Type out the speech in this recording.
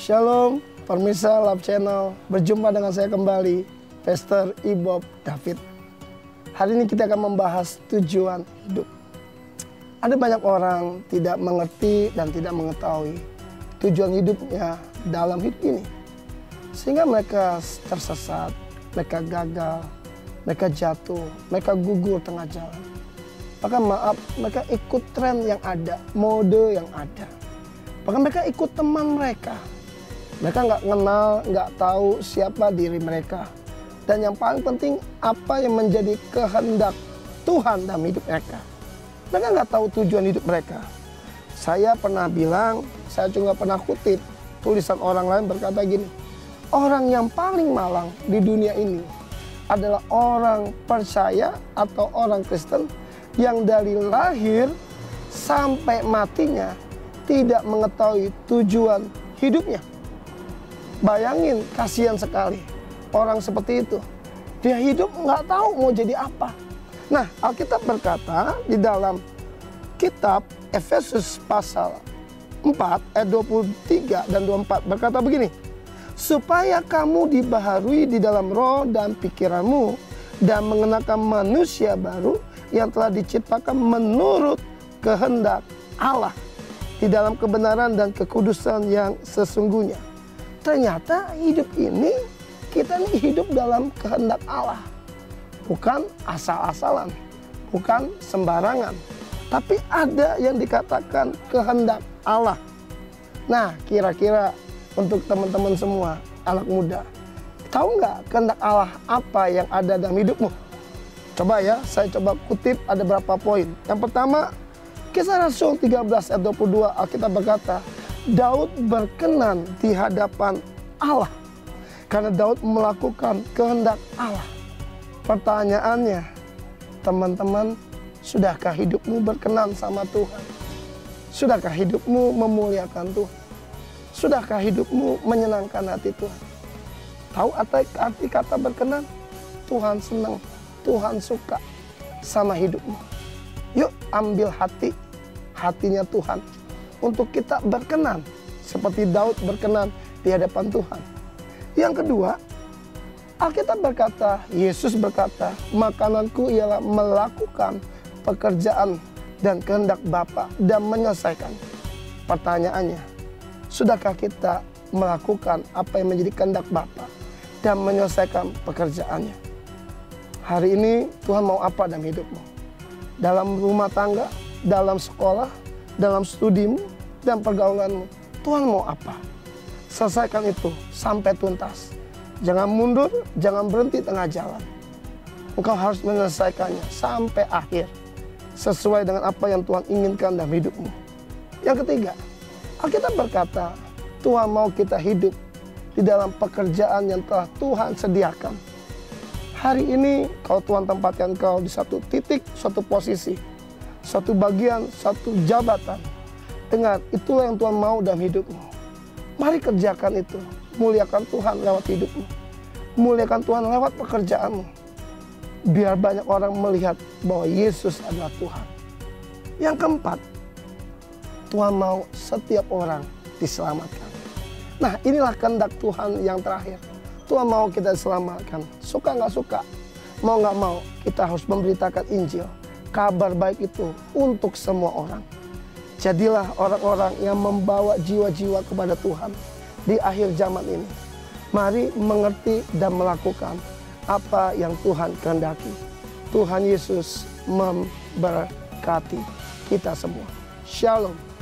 Shalom, pemirsa Love Channel. Berjumpa dengan saya kembali, Pastor Ibob David. Hari ini kita akan membahas tujuan hidup. Ada banyak orang tidak mengerti dan tidak mengetahui tujuan hidupnya dalam hidup ini. Sehingga mereka tersesat, mereka gagal, mereka jatuh, mereka gugur tengah jalan. Bahkan mereka ikut tren yang ada, mode yang ada. Bahkan mereka ikut teman mereka. Mereka nggak kenal, nggak tahu siapa diri mereka. Dan yang paling penting, apa yang menjadi kehendak Tuhan dalam hidup mereka. Mereka nggak tahu tujuan hidup mereka. Saya pernah bilang, saya juga pernah kutip tulisan orang lain berkata gini, orang yang paling malang di dunia ini adalah orang percaya atau orang Kristen yang dari lahir sampai matinya tidak mengetahui tujuan hidupnya. Bayangin, kasihan sekali orang seperti itu. Dia hidup nggak tahu mau jadi apa. Nah, Alkitab berkata di dalam kitab Efesus pasal 4 ayat 23 dan 24 berkata begini. Supaya kamu dibaharui di dalam roh dan pikiranmu dan mengenakan manusia baru yang telah diciptakan menurut kehendak Allah di dalam kebenaran dan kekudusan yang sesungguhnya. Ternyata hidup ini, kita ini hidup dalam kehendak Allah. Bukan asal-asalan, bukan sembarangan. Tapi ada yang dikatakan kehendak Allah. Nah, kira-kira untuk teman-teman semua, anak muda, tahu nggak kehendak Allah apa yang ada dalam hidupmu? Coba ya, saya coba kutip ada beberapa poin. Yang pertama, Kisah Rasul 13 ayat 22, Alkitab berkata, Daud berkenan di hadapan Allah karena Daud melakukan kehendak Allah. Pertanyaannya, teman-teman, sudahkah hidupmu berkenan sama Tuhan? Sudahkah hidupmu memuliakan Tuhan? Sudahkah hidupmu menyenangkan hati Tuhan? Tahu arti kata berkenan? Tuhan senang, Tuhan suka sama hidupmu. Yuk ambil hatinya Tuhan untuk kita berkenan seperti Daud berkenan di hadapan Tuhan. Yang kedua, Alkitab berkata, Yesus berkata, makananku ialah melakukan pekerjaan dan kehendak Bapa dan menyelesaikan. Pertanyaannya, sudahkah kita melakukan apa yang menjadi kehendak Bapa dan menyelesaikan pekerjaannya? Hari ini Tuhan mau apa dalam hidupmu? Dalam rumah tangga, dalam sekolah, dalam studimu, dan pergaulanmu. Tuhan mau apa? Selesaikan itu sampai tuntas. Jangan mundur, jangan berhenti tengah jalan. Engkau harus menyelesaikannya sampai akhir. Sesuai dengan apa yang Tuhan inginkan dalam hidupmu. Yang ketiga, Alkitab berkata, Tuhan mau kita hidup di dalam pekerjaan yang telah Tuhan sediakan. Hari ini, kalau Tuhan tempatkan kau di satu titik, suatu posisi, suatu bagian, suatu jabatan. Dengar, itulah yang Tuhan mau dalam hidupmu. Mari kerjakan itu. Muliakan Tuhan lewat hidupmu. Muliakan Tuhan lewat pekerjaanmu. Biar banyak orang melihat bahwa Yesus adalah Tuhan. Yang keempat, Tuhan mau setiap orang diselamatkan. Nah, inilah kehendak Tuhan yang terakhir. Tuhan mau kita diselamatkan. Suka nggak suka, mau nggak mau, kita harus memberitakan Injil. Kabar baik itu untuk semua orang. Jadilah orang-orang yang membawa jiwa-jiwa kepada Tuhan di akhir zaman ini. Mari mengerti dan melakukan apa yang Tuhan kehendaki. Tuhan Yesus memberkati kita semua. Shalom.